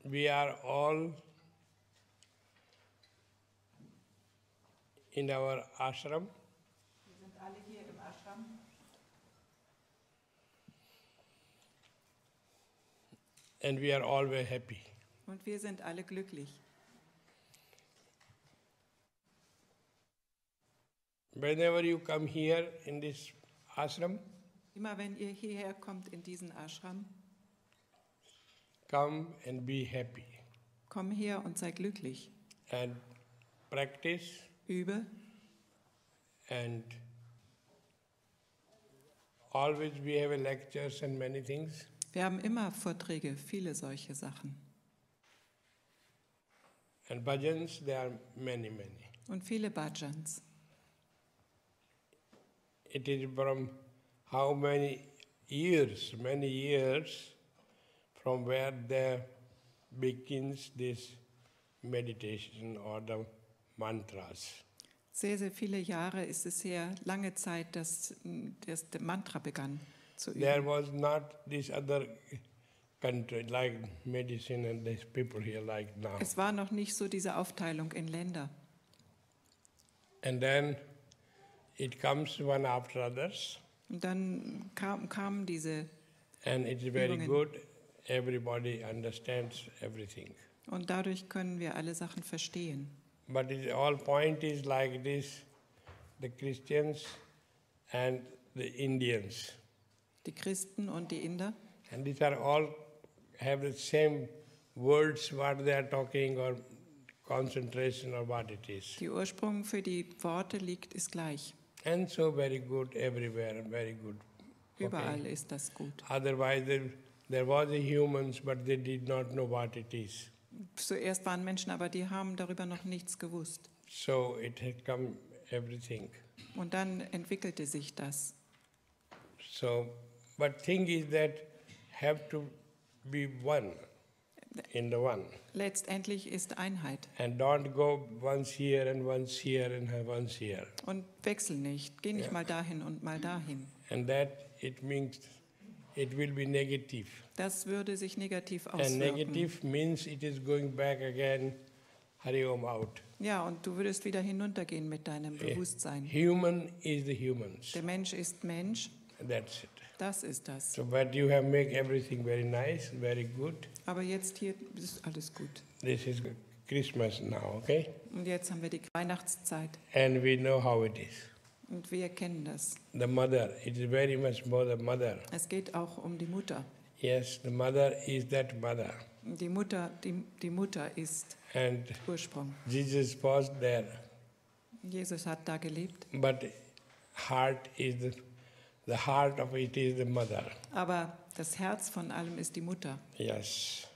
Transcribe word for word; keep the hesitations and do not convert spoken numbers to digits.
we are all in our ashram. Wir sind alle hier im Ashram. And we are all very happy. Und wir sind alle glücklich. Whenever you come here in this ashram, Immer wenn ihr hierher kommt in diesen Ashram, come and be happy. komm her und sei glücklich. And practice. Übe. And always we have lectures and many things. Wir haben immer Vorträge, viele solche Sachen. And bhajans, there are many, many. Und viele Bhajans. It is from how many years, many years, from where there begins this meditation or the mantras. Sehr, sehr viele Jahre ist es her, lange Zeit, dass das Mantra begann zu üben. There was not this other country like medicine and these people here like now. Es war noch nicht so diese Aufteilung in Länder. And then it comes one after others. Und dann kam, kamen diese And it's very Übungen. good. Everybody understands everything. Und dadurch können wir alle Sachen verstehen. But the all point is like this: the Christians and the Indians. Die Christen und die Inder. And these are all have the same words what they are talking or concentration or what it is. Die Ursprung für die Worte liegt ist gleich. And so very good everywhere, very good. Überall Okay. ist das gut. Otherwise there, there was a humans but they did not know what it is. Zuerst waren Menschen, aber die haben darüber noch nichts gewusst. So it had come everything. Und dann entwickelte sich das. So, but thing is that have to be one in the one. Letztendlich ist Einheit. And don't go once here and once here and once here. Und wechsel nicht. Geh nicht Ja. mal dahin und mal dahin. And that it means it will be negative. Das würde sich negativ And auswirken. negative means it is going back again, Hari Om out. Ja, und du würdest wieder hinuntergehen mit deinem Bewusstsein. Human is the humans. Der Mensch ist Mensch. That's it. Das ist das. So, but you have make everything very nice, very good. Aber jetzt hier ist alles gut. This is Christmas now, okay? Und jetzt haben wir die Weihnachtszeit. And we know how it is. Und wir kennen das. The mother, it is very much about the mother. Es geht auch um die Mutter. Yes, the mother is that mother. Die Mutter, die, die Mutter ist And Ursprung. Jesus was there. Jesus hat da gelebt. But heart is the, the heart of it is the mother. Aber das Herz von allem ist die Mutter. Yes.